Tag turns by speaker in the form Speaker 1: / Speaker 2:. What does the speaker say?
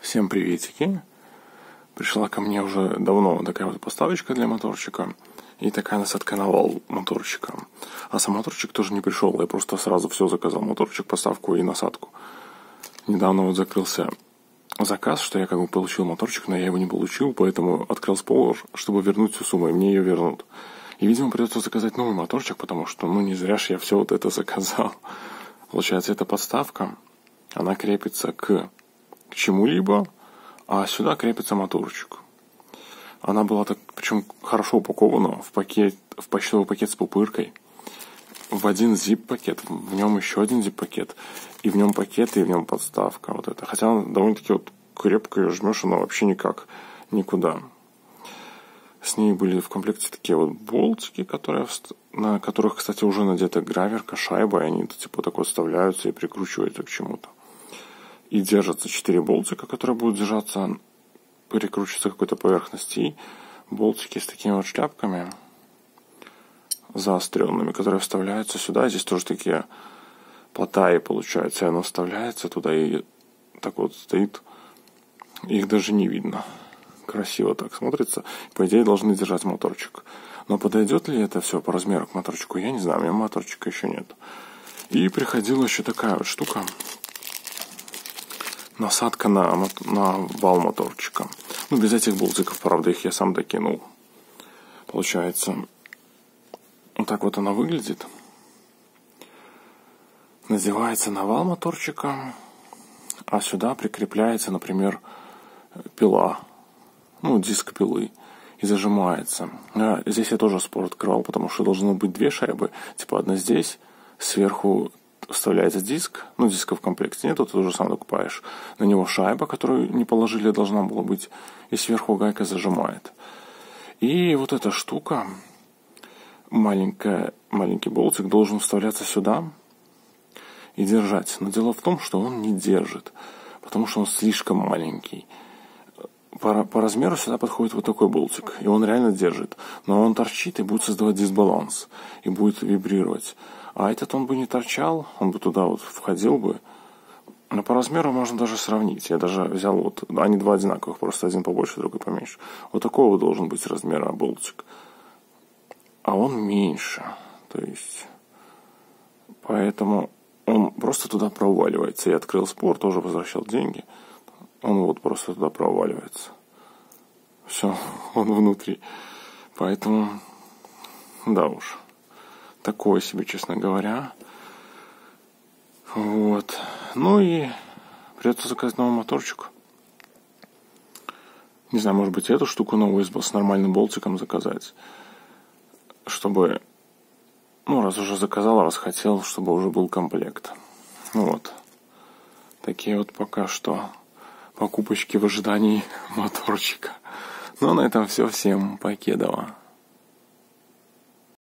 Speaker 1: Всем приветики. Пришла ко мне уже давно такая вот поставочка для моторчика и такая насадка на вал моторчика. А сам моторчик тоже не пришел, я просто сразу все заказал: моторчик, поставку и насадку. Недавно вот закрылся заказ, что я как бы получил моторчик, но я его не получил, поэтому открыл спор, чтобы вернуть всю сумму, и мне ее вернут. И, видимо, придется заказать новый моторчик, потому что, не зря же я все вот это заказал. Получается, эта подставка, она крепится к чему-либо, а сюда крепится моторчик. Она была так, причем хорошо упакована в почтовый пакет с пупыркой, в один zip-пакет, в нем еще один zip-пакет, и в нем пакет, и в нем подставка. Вот это. Хотя она довольно-таки вот крепко ее жмешь, она вообще никуда. С ней были в комплекте такие вот болтики, на которых, кстати, уже надета граверка, шайба, и они типа так вот вставляются и прикручиваются к чему-то. И держатся 4 болтика, которые будут держаться, прикручиваться к какой-то поверхности. И болтики с такими вот шляпками заостренными, которые вставляются сюда. Здесь тоже такие платаи получаются, и оно вставляется туда и так вот стоит. Их даже не видно. Красиво так смотрится. По идее, должны держать моторчик. Но подойдет ли это все по размеру к моторчику, я не знаю. У меня моторчика еще нет. И приходила еще такая вот штука. Насадка на вал моторчика. Без этих болтиков, правда, их я сам докинул. Получается, вот так вот она выглядит. Надевается на вал моторчика, а сюда прикрепляется, например, пила. Диск пилы. И зажимается. Здесь я тоже спор открывал, потому что должно быть 2 шайбы. Типа одна здесь, сверху вставляется диск. Диска в комплекте нету, ты уже сам докупаешь. На него шайба, которую не положили, должна была быть. И сверху гайка зажимает. И вот эта штука, маленький болтик, должен вставляться сюда и держать. Но дело в том, что он не держит, потому что он слишком маленький. По размеру сюда подходит вот такой болтик, и он реально держит. Но он торчит и будет создавать дисбаланс, и будет вибрировать. А этот он бы не торчал, он бы туда вот входил бы. Но по размеру можно даже сравнить. Я даже взял они 2 одинаковых, просто один побольше, другой поменьше. Вот такого должен быть размера болтик. А он меньше. То есть, поэтому он просто туда проваливается. Я открыл спор, тоже возвращал деньги. Он просто туда проваливается. Все, он внутри. Поэтому, да уж. Такое себе, честно говоря. Вот. И придется заказать новый моторчик. Не знаю, может быть, эту штуку новую с нормальным болтиком заказать. Чтобы, раз уже заказал, раз хотел, чтобы уже был комплект. Такие вот пока что покупочки в ожидании моторчика. На этом все. Всем покедова.